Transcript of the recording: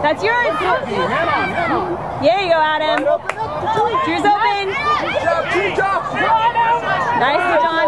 That's yours. Yeah, you go, Adam. Drew's open. Good job. Nice, John.